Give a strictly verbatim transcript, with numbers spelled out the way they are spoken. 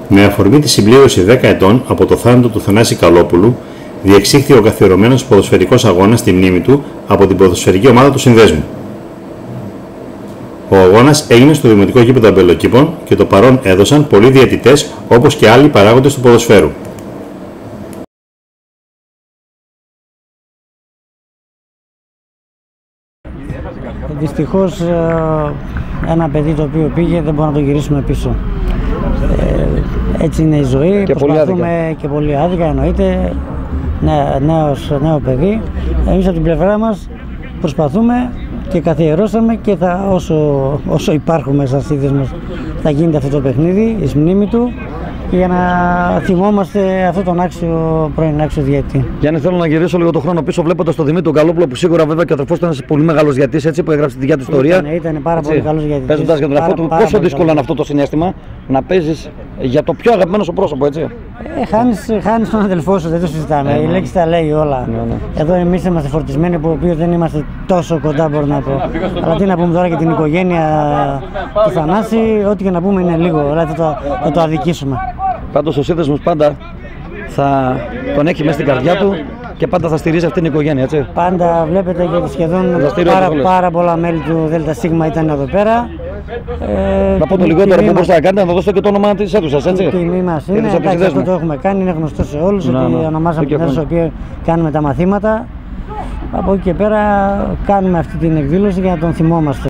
Με αφορμή τη συμπλήρωση δέκα ετών από το θάνατο του Θανάση Καλόπουλου, διεξήχθη ο καθιερωμένος ποδοσφαιρικός αγώνας στη μνήμη του από την ποδοσφαιρική ομάδα του Συνδέσμου. Ο αγώνας έγινε στο Δημοτικό Γήπεδο Αμπελοκήπων και το παρόν έδωσαν πολλοί διαιτητές όπως και άλλοι παράγοντες του ποδοσφαίρου. Δυστυχώς ένα παιδί το οποίο πήγε δεν μπορούμε να το γυρίσουμε πίσω. Ε, έτσι είναι η ζωή, και προσπαθούμε πολύ και πολύ άδικα, εννοείται, νέα, νέος, νέο παιδί. Εμείς από την πλευρά μας προσπαθούμε και καθιερώσαμε και θα, όσο, όσο υπάρχουμε σαν σύνδεσμος θα γίνεται αυτό το παιχνίδι, εις μνήμη του, για να θυμόμαστε αυτόν τον άξιο πρώην άξιο διαιτητή. Γιάννη, θέλω να γυρίσω λίγο το χρόνο πίσω, βλέποντας τον Δημήτρη Καλόπουλο, που σίγουρα βέβαια και ο αδερφός ήταν ένας πολύ μεγάλος διαιτητής, έτσι, που έγραψε τη δικιά του ιστορία. Ήταν, ήταν πάρα έτσι, πολύ καλός διαιτητής. Παίζοντας για τον εαυτό του, πόσο δύσκολο είναι αυτό το συναίσθημα να παίζεις για το πιο αγαπημένο σου πρόσωπο, έτσι. Ε, χάνεις, χάνεις τον αδελφό σου, δεν το συζητάμε. Ε, η λέξη τα λέει όλα. Ναι, ναι. Εδώ εμείς είμαστε φορτισμένοι, από οποίο δεν είμαστε τόσο κοντά, μπορώ να πω. Αλλά τι να πούμε τώρα για την οικογένεια του Θανάση, ό,τι και να πούμε είναι λίγο. Δηλαδή θα το, θα το αδικήσουμε. Πάντως ο σύνδεσμος πάντα θα τον έχει μέσα στην καρδιά του και πάντα θα στηρίζει αυτήν την οικογένεια, έτσι. Πάντα βλέπετε και σχεδόν πάρα, πάρα πολλά μέλη του ΔΣ ήταν εδώ πέρα. Ε, να πω το λιγότερο που μπορούσα να κάνετε, να δώσω και το όνομα της αίθουσας, έτσι. Η τιμή μας είναι, εντάξει, αυτό το έχουμε κάνει, είναι γνωστό σε όλους, να, ότι να. ονομάσαμε την αίθουσα που κάνουμε τα μαθήματα. Από εκεί και πέρα κάνουμε αυτή την εκδήλωση για να τον θυμόμαστε.